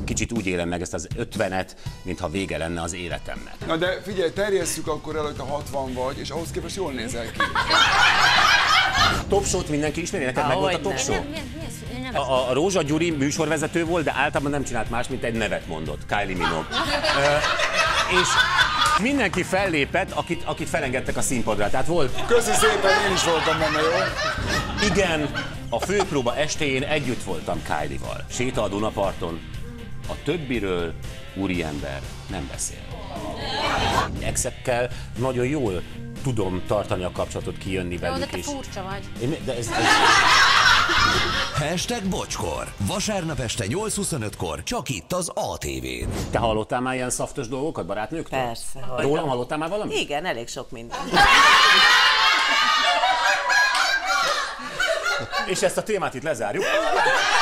kicsit úgy élem meg ezt az 50-et, mintha vége lenne az életemnek. Na de figyelj, terjesszük akkor el, hogy te 60 vagy, és ahhoz képest jól nézel ki. Top Show-t mindenki ismeri? Neked meg volt a Top Show? A Rózsa Gyuri műsorvezető volt, de általában nem csinált más, mint egy nevet mondott. Kylie Minogue. És mindenki fellépett, akit felengedtek a színpadra. Tehát volt... Köszi szépen, én is voltam benne, jó? Igen, a főpróba estéjén együtt voltam Kylie-val. Séta a Dunaparton. A többiről úriember nem beszél. Exekkel nagyon jól tudom tartani a kapcsolatot, kijönni velük. Jó, de te furcsa vagy. De ez... #bocskor. Vasárnap este 8:25-kor csak itt az ATV-n. Te hallottál már ilyen szaftos dolgokat barátnőktől? Persze. Rólam hallottál már valamit? Igen, elég sok minden. És ezt a témát itt lezárjuk.